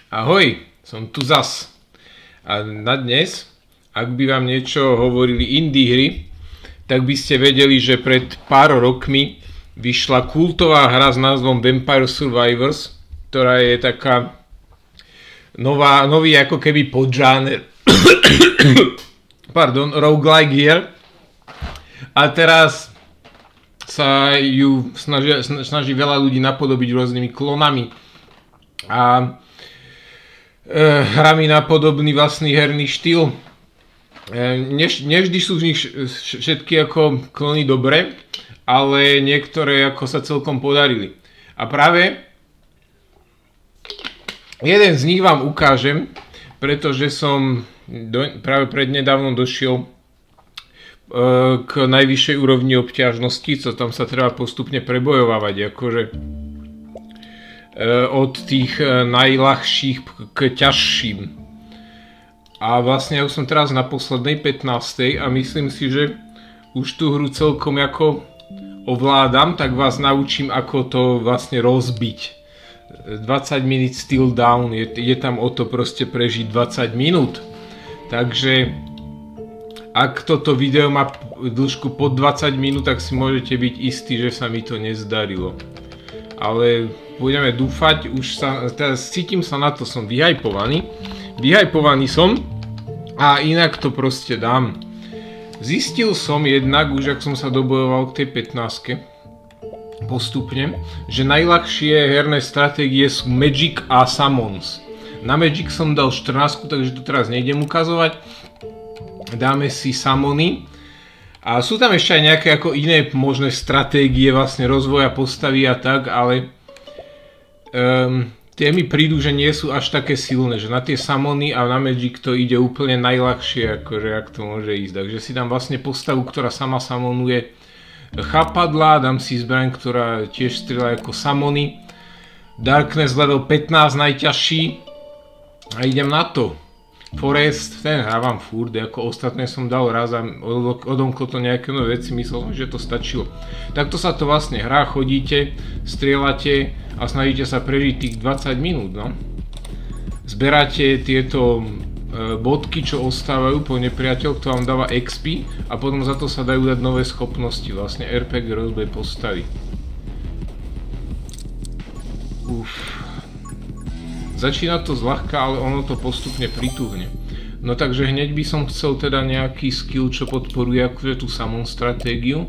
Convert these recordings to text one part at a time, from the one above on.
Ahoj, som tu zas. A na dnes, ak by vám niečo hovorili indie hry, tak by ste vedeli, že pred pár rokmi vyšla kultová hra s názvom Vampire Survivors, ktorá je taká nový ako keby podžáner roguelike hier. A teraz sa ju snaží veľa ľudí napodobiť rôznymi klonami a hrami na podobný vlastný herný štýl. Nevždy sú v nich všetky ako klony dobre, ale niektoré ako sa celkom podarili. A práve jeden z nich vám ukážem, pretože som práve prednedávnom došiel k najvyššej úrovni obťažnosti, co tam sa treba postupne prebojovávať, akože od tých najľahších k ťažším. A vlastne ja som teraz na poslednej 15. a myslím si, že už tú hru celkom ako ovládam, tak vás naučím, ako to vlastne rozbiť. 20 minút still down, je tam o to proste prežiť 20 minút. Takže ak toto video má dĺžku pod 20 minút, tak si môžete byť istí, že sa mi to nezdarilo. Ale budeme dúfať, teraz cítim sa na to, som vyhypovaný som a inak to proste dám. Zistil som jednak, už ak som sa dobojoval k tej 15 postupne, že najľahšie herné stratégie sú Magic a Summons. Na Magic som dal 14, takže to teraz nejdem ukazovať. Dáme si Summony. A sú tam ešte aj nejaké ako iné možné stratégie vlastne rozvoja postavy a tak, ale tie mi prídu, že nie sú až také silné, že na tie Summony a na Magic to ide úplne najľahšie, akože ak to môže ísť. Takže si dám vlastne postavu, ktorá sama summonuje chápadlá, dám si zbraň, ktorá tiež strieľa ako Summony. Darkness level 15 najťažší a idem na to. Forest, ten hrávam furt, ako ostatné som dal raz a odomklo to nejaké nové veci, myslel som, že to stačilo. Takto sa to vlastne hrá, chodíte, strieľate a snažíte sa prežiť tých 20 minút, no. Zberáte tieto bodky, čo ostávajú po nepriateľ, to vám dáva XP a potom za to sa dajú dať nové schopnosti, vlastne RPG rozbej postavy. Začína to zľahka, ale ono to postupne prituhne. No takže hneď by som chcel teda nejaký skill, čo podporuje akože tú summon stratégiu.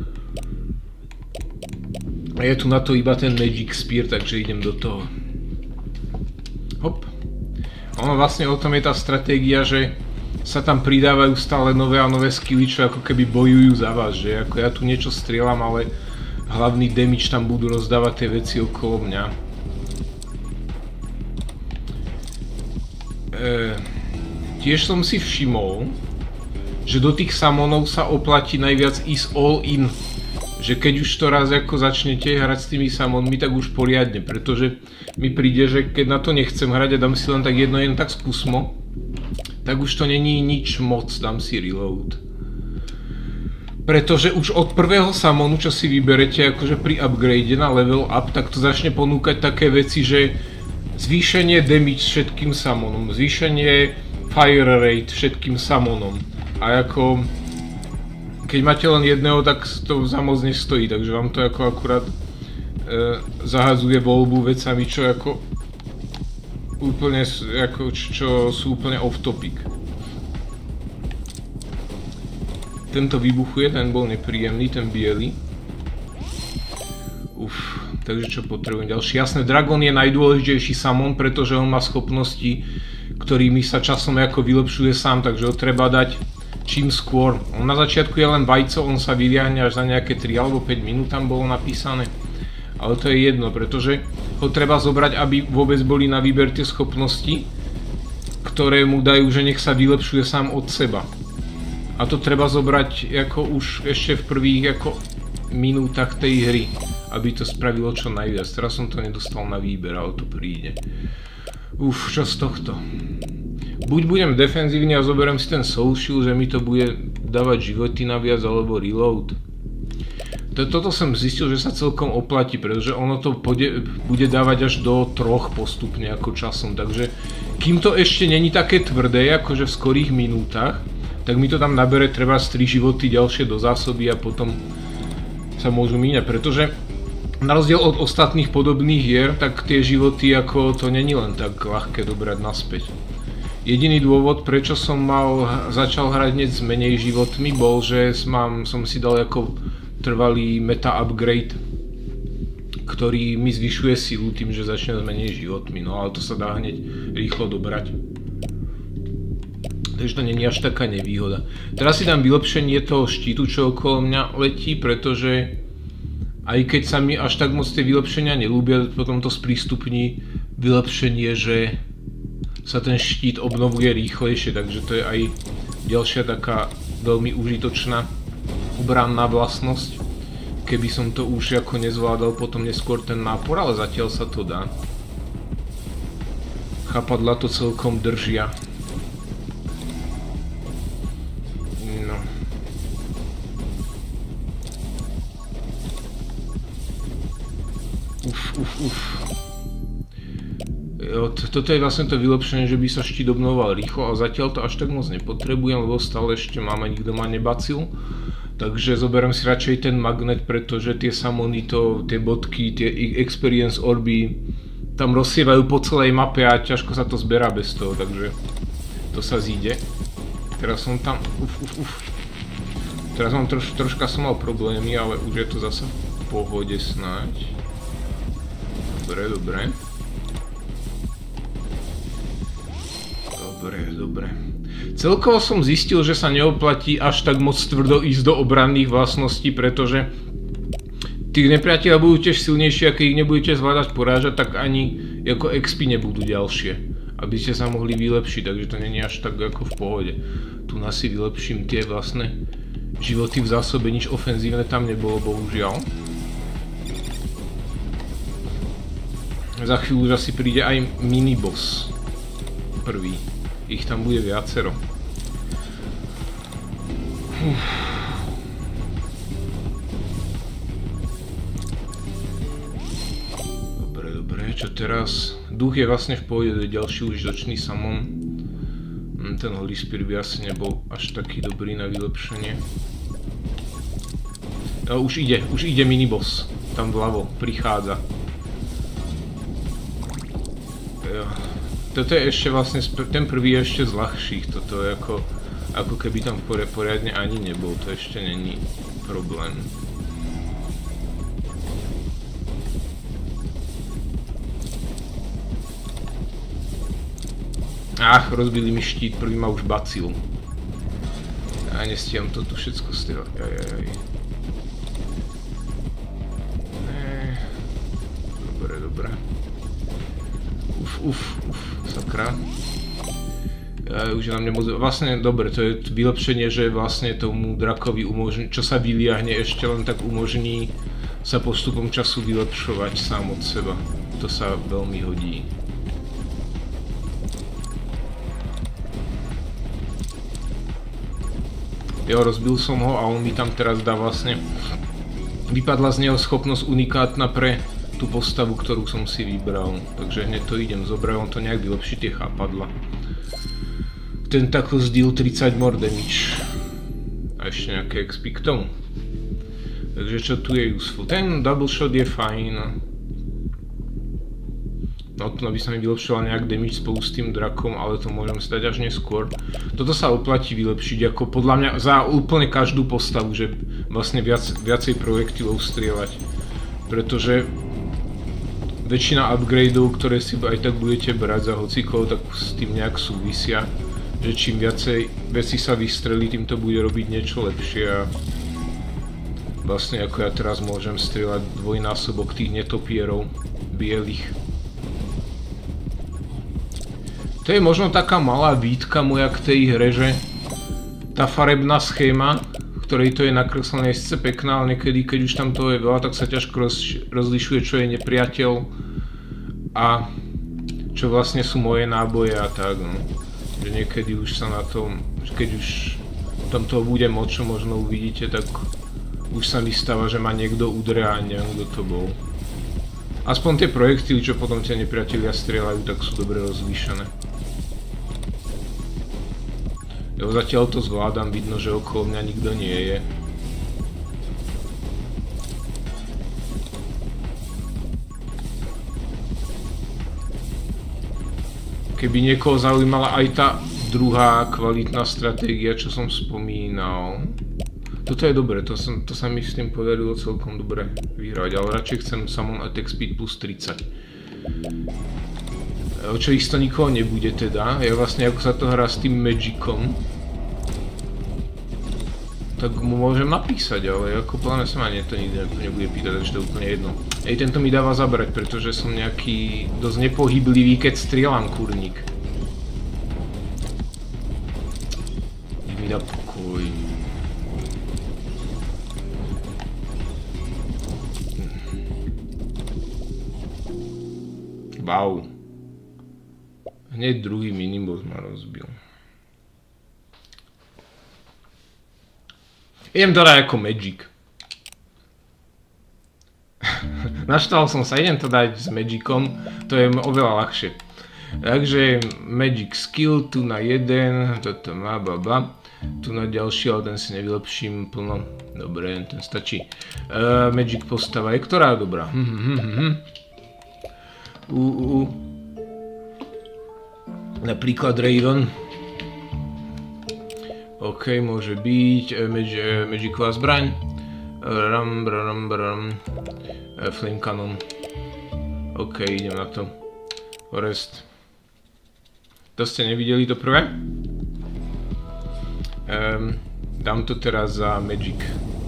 A je tu na to iba ten Magic Spear, takže idem do toho. Hop. Ono vlastne o tom je tá stratégia, že sa tam pridávajú stále nové a nové skilly, čo ako keby bojujú za vás, že ako ja tu niečo strieľam, ale hlavný damage tam budú rozdávať tie veci okolo mňa. Tiež som si všimol, že do tých summonov sa oplatí najviac ísť all in. Že keď už to raz ako začnete hrať s tými summonmi, tak už poriadne, pretože mi príde, že keď na to nechcem hrať a dám si len tak jedno tak skúsmo, tak už to není nič moc, dám si reload. Pretože už od prvého summonu, čo si vyberete akože pri upgrade na level up, tak to začne ponúkať také veci, že zvýšenie damage všetkým summonom, zvýšenie fire rate všetkým summonom. A ako keď máte len jedného, tak to za moc nestojí, takže vám to ako akurát zahadzuje voľbu vecami, čo ako úplne ako, čo sú úplne off topic. Tento vybuchuje, ten bol nepríjemný, ten biely. Takže čo potrebujem ďalší? Jasné, Dragon je najdôležitejší summon, pretože on má schopnosti, ktorými sa časom ako vylepšuje sám, takže ho treba dať čím skôr. On na začiatku je len vajco, on sa vyliahne až za nejaké 3 alebo 5 minút, tam bolo napísané. Ale to je jedno, pretože ho treba zobrať, aby vôbec boli na výber tie schopnosti, ktoré mu dajú, že nech sa vylepšuje sám od seba. A to treba zobrať ako už ešte v prvých ako minútach tej hry, aby to spravilo čo najviac. Teraz som to nedostal na výber, ale to príde. Čo z tohto? Buď budem defenzívny a zoberiem si ten soul shield, že mi to bude dávať životy naviac, alebo reload. Toto som zistil, že sa celkom oplatí, pretože ono to bude dávať až do 3 postupne ako časom, takže kým to ešte není také tvrdé, akože v skorých minútach, tak mi to tam nabere treba 3 životy ďalšie do zásoby a potom sa môžu míňať, pretože na rozdiel od ostatných podobných hier, tak tie životy ako to není len tak ľahké dobrať naspäť. Jediný dôvod, prečo som začal hrať hneď s menej životmi, bol, že som si dal ako trvalý meta upgrade, ktorý mi zvyšuje silu tým, že začne s menej životmi, no ale to sa dá hneď rýchlo dobrať. Takže to není až taká nevýhoda. Teraz si dám vylepšenie toho štítu, čo okolo mňa letí, pretože aj keď sa mi až tak moc tie vylepšenia nelúbia, potom to sprístupní vylepšenie, že sa ten štít obnovuje rýchlejšie, takže to je aj ďalšia taká veľmi užitočná obranná vlastnosť. Keby som to už ako nezvládal potom neskôr ten nápor, ale zatiaľ sa to dá. Chápadla to celkom držia. No. Uf. Jo, toto je vlastne to vylepšenie, že by sa štít obnovoval rýchlo, ale zatiaľ to až tak moc nepotrebujem, lebo stále ešte máme, nikto ma nebacil. Takže zoberiem si radšej ten magnet, pretože tie samony, tie bodky, tie experience orby tam rozsievajú po celej mape a ťažko sa to zberá bez toho, takže to sa zíde. Teraz som tam, Teraz mám troška som mal problémy, ale už je to zasa v pohode snáď. Dobre. Dobre. Celkovo som zistil, že sa neoplatí až tak moc tvrdo ísť do obranných vlastností, pretože tí nepriatelia budú tiež silnejšie a keď ich nebudete zvládať porážať, tak ani ako XP nebudú ďalšie, aby ste sa mohli vylepšiť, takže to nie je až tak ako v pohode. Tu si vylepším tie vlastné životy v zásobe, nič ofenzívne tam nebolo, bohužiaľ. Za chvíľu už asi príde aj miniboss. Prvý. Ich tam bude viacero. Dobre, čo teraz? Duch je vlastne v pohode, ďalší užitočný samon. Ten Holy Spear by asi nebol až taký dobrý na vylepšenie. Už ide miniboss. Tam vľavo, prichádza. Toto je ešte vlastne, ten prvý je ešte z ľahších, toto je ako keby tam poriadne ani nebol, to ešte není problém. Ach, rozbili mi štít, prvý ma už bacil. A nestíham to tu všetko stývať, Dobre. Uf, sakra. Už nám nemôžu... Vlastne, dobre, to je vylepšenie, že vlastne tomu drakovi umožní, čo sa vyliahne, ešte len tak umožní sa postupom času vylepšovať sám od seba. To sa veľmi hodí. Jo, rozbil som ho a on mi tam teraz dá vlastne... Vypadla z neho schopnosť unikátna pre tú postavu, ktorú som si vybral. Takže hneď to idem zobrať, on to nejak vylepší tie chápadla. Tentacle deal 30 more damage. A ešte nejaké XP k tomu. Takže čo tu je useful? Ten double shot je fajn. No to by sa mi vylepšoval nejak damage spolu s tým drakom, ale to môžem stať až neskôr. Toto sa oplatí vylepšiť, ako podľa mňa za úplne každú postavu, že vlastne viacej projektilov strieľať. Pretože väčšina upgradeov, ktoré si aj tak budete brať za hocikov, tak s tým nejak súvisia. Že čím viacej veci sa vystrelí, tým to bude robiť niečo lepšie a vlastne ako ja teraz môžem strieľať dvojnásobok tých netopierov bielých. To je možno taká malá výtka moja k tej hre, že tá farebná schéma, ktorej to je nakreslené, je sice pekná, ale niekedy, keď už tam toho je veľa, tak sa ťažko rozlišuje, čo je nepriateľ a čo vlastne sú moje náboje a tak, no. Že niekedy už sa na tom, keď už tam toho bude moc, čo možno uvidíte, tak už sa mi stáva, že ma niekto udre a neviem, kto to bol. Aspoň tie projektily, čo potom tie nepriatelia strieľajú, tak sú dobre rozlíšené. Jo, zatiaľ to zvládam, vidno, že okolo mňa nikto nie je. Keby niekoho zaujímala aj tá druhá kvalitná stratégia, čo som spomínal. Toto je dobré, to sa mi s tým podarilo celkom dobre vyhrať, ale radšej chcem Summon Attack Speed plus 30. Čo isto nikoho nebude teda, ja vlastne ako sa to hrá s tým Magicom, tak mu môžem napísať, ale ako pláne sa ma to nikdy nebude pýtať, takže to je úplne jedno. Ej, tento mi dáva zabrať, pretože som nejaký dosť nepohyblivý, keď strieľam, kurník. Mi dá pokoj. Wow. Hneď druhý miniboss ma rozbil. Idem to dať ako Magic. Naštval som sa, idem to dať s Magicom, to je oveľa ľahšie. Takže Magic Skill, tu na jeden, toto má baba. Tu na ďalší, ale ten si nevylepším plno. Dobre, ten stačí. Magic postava je ktorá dobrá? Napríklad Raven. OK, môže byť Magicová zbraň. Flame Cannon. OK, idem na to. Forest. To ste nevideli to prvé? Dám to teraz za Magic.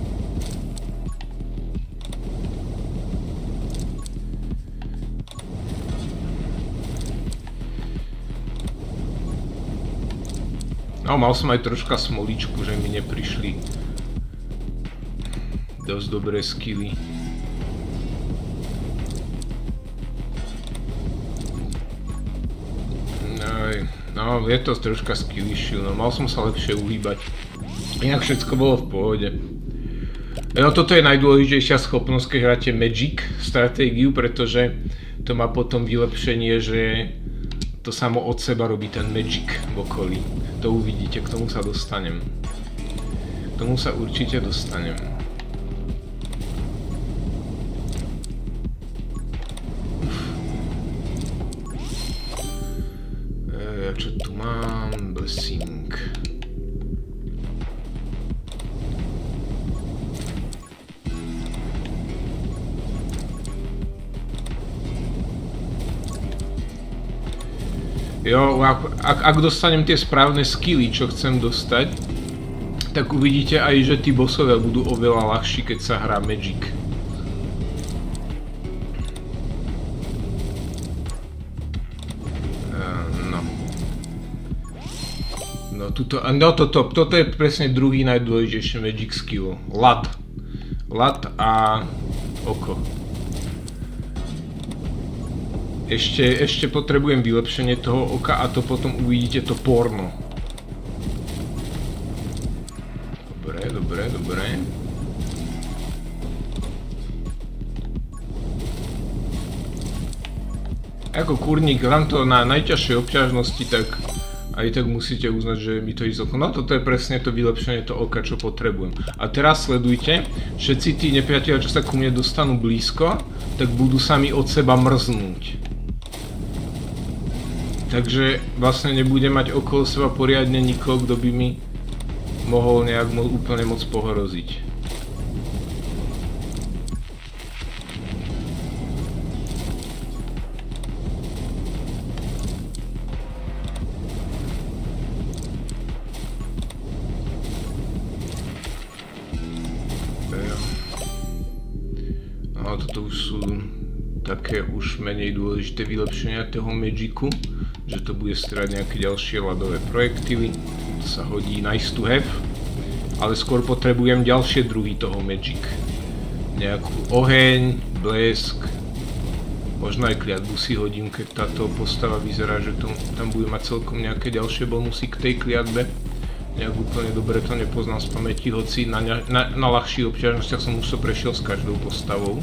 No, mal som aj troška smoličku, že mi neprišli dosť dobré skilly. No, je to troška skill issue, no mal som sa lepšie uhýbať. Inak všetko bolo v pohode. No, toto je najdôležitejšia schopnosť, keď hráte Magic stratégiu, pretože to má potom vylepšenie, že to samo od seba robí ten Magic v okolí. To uvidíte, k tomu sa dostanem. K tomu sa určite dostanem. Čo tu mám? Blessing. Jo, ak dostanem tie správne skilly, čo chcem dostať, tak uvidíte aj, že tí bossovia budú oveľa ľahší, keď sa hrá Magic. Toto je presne druhý najdôležitejší Magic skill. Lat. Lat a oko. Ešte potrebujem vylepšenie toho oka a to potom uvidíte to porno. Dobre. Ako kurník, dám to na najťažšej obťažnosti, tak aj tak musíte uznať, že mi to ísť oko. No toto je presne to vylepšenie toho oka, čo potrebujem. A teraz sledujte, všetci tí nepriatelia, čo sa ku mne dostanú blízko, tak budú sami od seba mrznúť. Takže vlastne nebudem mať okolo seba poriadne nikoho, kto by mi mohol nejak úplne moc pohroziť. No toto už sú také už menej dôležité vylepšenia toho Magicu, že to bude strať nejaké ďalšie ľadové projektily. To sa hodí nice to have, ale skôr potrebujem ďalšie druhy toho Magic. Nejakú oheň, blesk, možno aj kliatbu si hodím, keď táto postava vyzerá, že tam bude mať celkom nejaké ďalšie bonusy k tej kliatbe. nejak úplne dobre to nepoznám z pamäti, hoci na ľahších obťažnostiach som už to prešiel s každou postavou.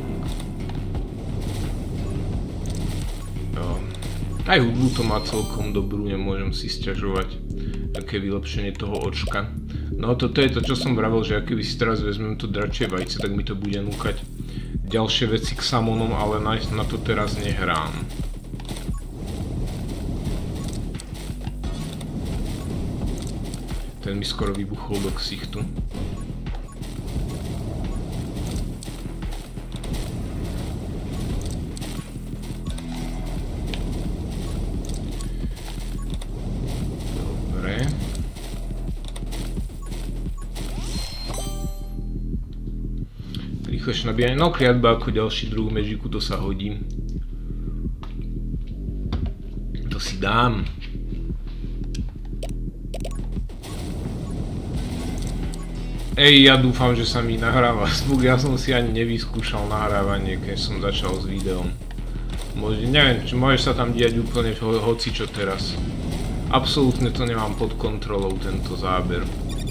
Aj hudbu to má celkom dobrú, nemôžem si sťažovať. Také vylepšenie toho očka. No toto je to, čo som vravel, že keby si teraz vezmem to dračie vajce, tak mi to bude núkať ďalšie veci k samonom, ale na to teraz nehrám. Ten mi skoro vybuchol do ksichtu. Dobre. Rýchlejšie nabíjanie. No kliatba ako ďalší druh magicu, to sa hodí. To si dám. Ej, ja dúfam, že sa mi nahráva zvuk, ja som si ani nevyskúšal nahrávanie, keď som začal s videom. Neviem, či môže sa tam diať úplne hocičo teraz. Absolútne to nemám pod kontrolou, tento záber.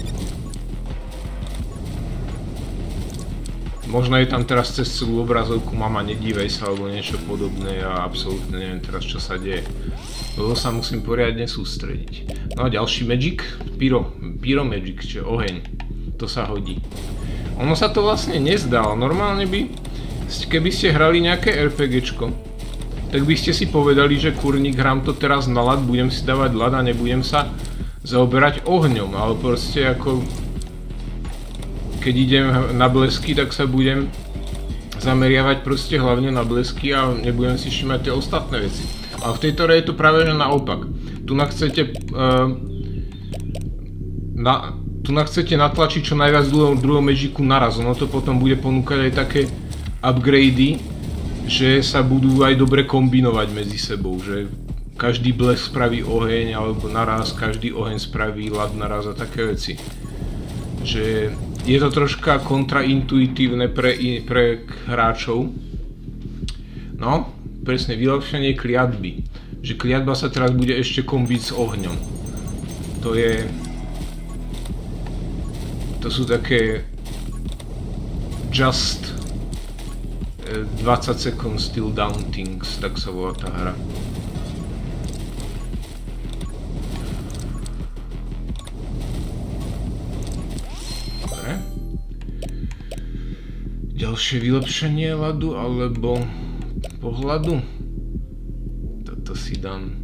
Možno je tam teraz cez celú obrazovku mama nedívej sa alebo niečo podobné, ja absolútne neviem teraz čo sa deje. Lebo sa musím poriadne sústrediť. No a ďalší magic, pyro magic, čiže oheň. To sa hodí. Ono sa to vlastne nezdá, normálne by, keby ste hrali nejaké RPGčko, tak by ste si povedali, že kurník, hrám to teraz na ľad, budem si dávať ľad a nebudem sa zaoberať ohňom, ale proste ako keď idem na blesky, tak sa budem zameriavať proste hlavne na blesky a nebudem si všímať tie ostatné veci. A v tejto hre je to práve že naopak. Tu chcete natlačiť čo najviac druhého magicu naraz, ono to potom bude ponúkať aj také upgrady, že sa budú aj dobre kombinovať medzi sebou, že každý blesk spraví oheň alebo naraz, každý oheň spraví ľad naraz a také veci. Že je to troška kontraintuitívne pre hráčov. No, presne, vylepšenie kliatby. Že kliatba sa teraz bude ešte kombiť s ohňom. To sú také just 20 seconds still down things, tak sa volá tá hra. Dobre. Ďalšie vylepšenie ľadu alebo pohľadu. Toto si dám.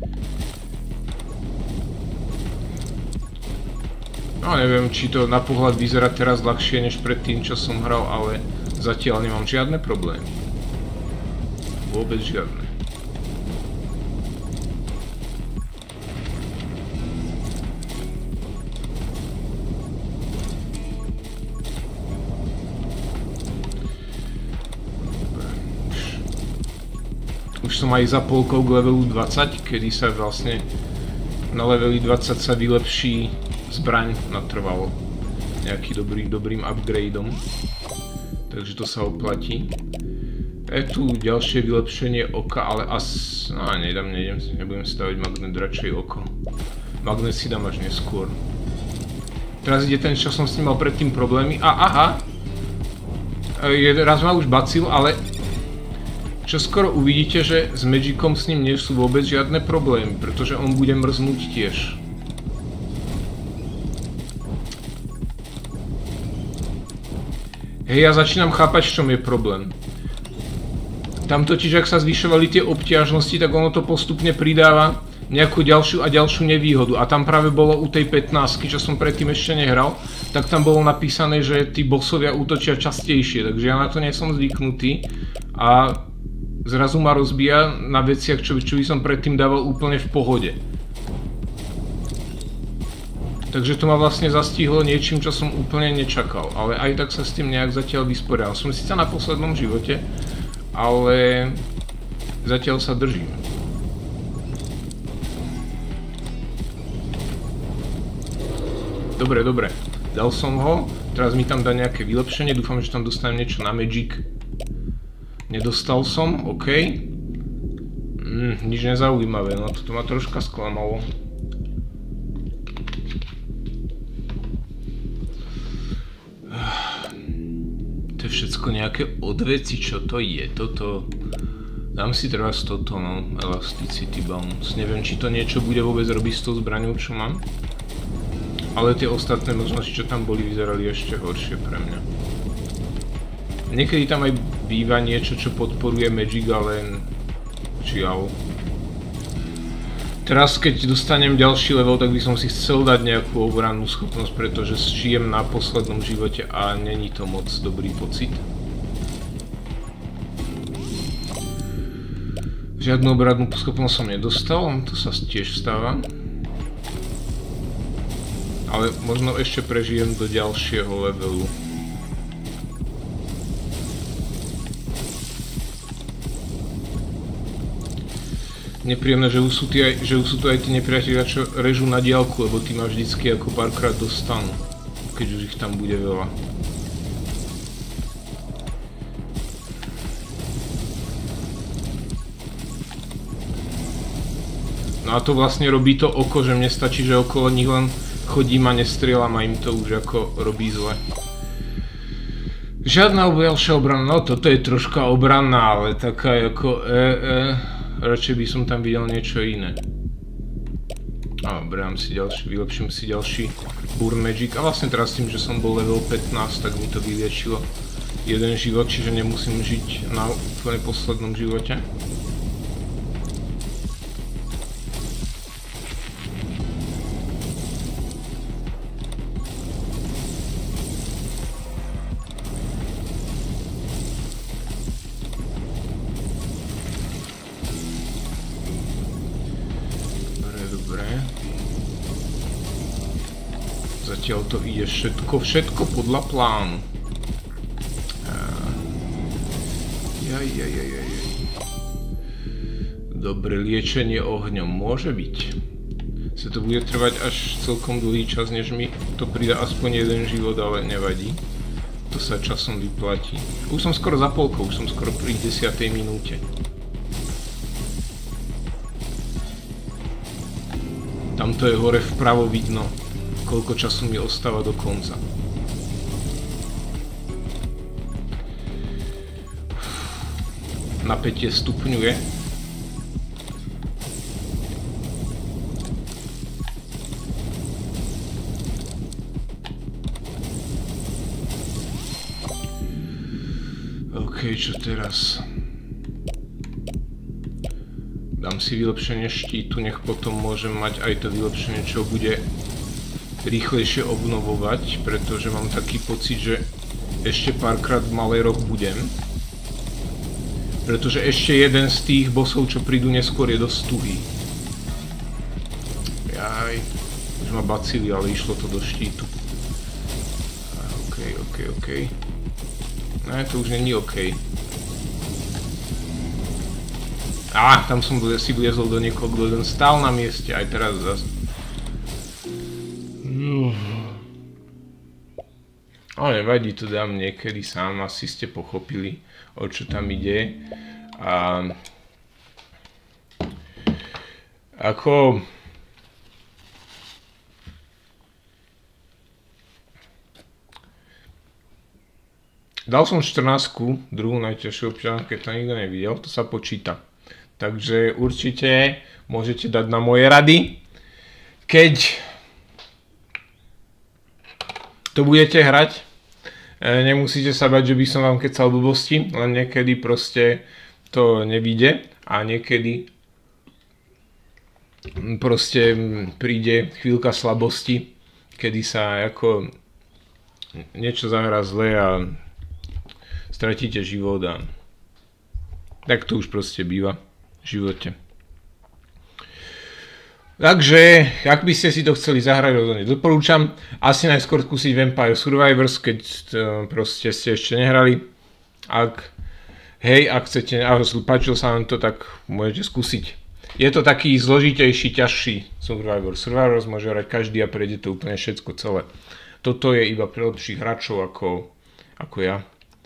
No neviem, či to na pohľad vyzerá teraz ľahšie než pred tým, čo som hral, ale zatiaľ nemám žiadne problémy. Vôbec žiadne. Už som aj za polkou k levelu 20, kedy sa vlastne na leveli 20 sa vylepší zbraň natrvalo nejaký dobrým upgradeom, takže to sa oplatí. Je tu ďalšie vylepšenie oka, ale nebudem stavať magnet, radšej oko. Magnet si dám až neskôr. Teraz ide ten, čo som s ním mal predtým problémy. Aha! Raz ma už bacil, ale čo skoro uvidíte, že s magicom s ním nie sú vôbec žiadne problémy, pretože on bude mrznúť tiež. Hej, ja začínam chápať, v čom je problém. Tam totiž, ak sa zvyšovali tie obťažnosti, tak ono to postupne pridáva nejakú ďalšiu a ďalšiu nevýhodu. A tam práve bolo u tej 15, čo som predtým ešte nehral, tak tam bolo napísané, že tí bossovia útočia častejšie, takže ja na to nie som zvyknutý. A zrazu ma rozbíja na veciach, čo by som predtým dával úplne v pohode. Takže to ma vlastne zastihlo niečím, čo som úplne nečakal, ale aj tak sa s tým nejak zatiaľ vysporiadal. Som síce na poslednom živote, ale zatiaľ sa držím. Dobre, dal som ho, teraz mi tam dá nejaké vylepšenie, dúfam, že tam dostanem niečo na magic. Nedostal som, OK. Nič nezaujímavé, no toto ma troška sklamalo. To je všetko nejaké odveci, čo to je, toto... Dám si teraz toto, no, Elasticity Bounce. Neviem, či to niečo bude vôbec robiť s tou zbraňou, čo mám. Ale tie ostatné možnosti, čo tam boli, vyzerali ešte horšie pre mňa. Niekedy tam aj býva niečo, čo podporuje Magic, ale... Žiaľ. Teraz, keď dostanem ďalší level, tak by som si chcel dať nejakú obrannú schopnosť, pretože žijem na poslednom živote a není to moc dobrý pocit. Žiadnu obrannú schopnosť som nedostal, to sa tiež stáva. Ale možno ešte prežijem do ďalšieho levelu. Nepríjemné, že už sú tu aj tí nepriatelia, čo režú na diaľku, lebo tí ma vždycky ako párkrát dostanú, keď už ich tam bude veľa. No a to vlastne robí to oko, že mne stačí, že okolo nich len chodím a nestrieľam a im to už ako robí zle. Žiadna ďalšia obrana, no toto je troška obranná, ale taká ako radšej by som tam videl niečo iné. A berám si ďalší, vylepším si ďalší Burn Magic a vlastne teraz tým, že som bol level 15, tak mi to vyliečilo jeden život, čiže nemusím žiť na úplne poslednom živote. Zatiaľ to ide všetko podľa plánu. Dobre, liečenie ohňom môže byť. Sa to bude trvať až celkom dlhý čas, než mi to pridá aspoň jeden život, ale nevadí. To sa časom vyplatí. Už som skoro za polkou, už som skoro pri 10. minúte. Tamto je hore vpravo vidno, koľko času mi ostáva do konca. Napätie stupňuje. OK, čo teraz? Dám si vylepšenie štítu, nech potom môžem mať aj to vylepšenie, čo bude rýchlejšie obnovovať, pretože mám taký pocit, že ešte párkrát v Maléroch budem. Pretože ešte jeden z tých bossov, čo prídu neskôr, je dosť tuhý. Jaj, už ma bacili, ale išlo to do štítu. OK. Ne, to už není OK. Tam som si vliezol do niekoho, kto len stál na mieste, aj teraz zase. Ale nevadí, to dám niekedy sám, asi ste pochopili, o čo tam ide. A ako dal som 14, druhú najťažšiu občanku, keď to nikto nevidel, to sa počíta. Takže určite môžete dať na moje rady, keď to budete hrať. Nemusíte sa bať, že by som vám kecal blbosti, len niekedy proste to nevíde a niekedy proste príde chvíľka slabosti, kedy sa ako niečo zahrá zle a stratíte život a tak to už proste býva v živote. Takže, ak by ste si to chceli zahrať, rozhodne doporúčam. Asi najskôr skúsiť Vampire Survivors, keď proste ste ešte nehrali. Ak chcete, a páčilo sa vám to, tak môžete skúsiť. Je to taký zložitejší, ťažší Survivor. Survivors môže hrať každý a prejde to úplne všetko celé. Toto je iba pre lepších hráčov ako ja.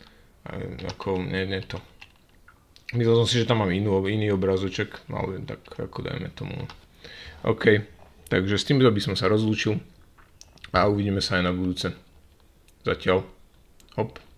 To. Myslel som si, že tam mám iný obrazoček, ale tak ako dajme tomu. OK, takže s týmto by som sa rozlúčil a uvidíme sa aj na budúce. Zatiaľ. Hop.